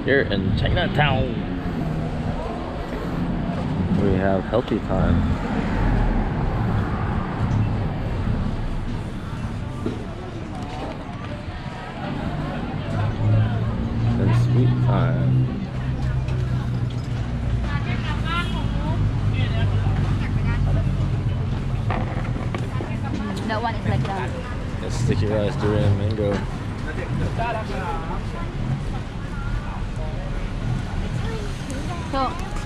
Here in Chinatown, we have Healthy Time. And Sweet Time. That one is like that. It's sticky rice, durian, mango. So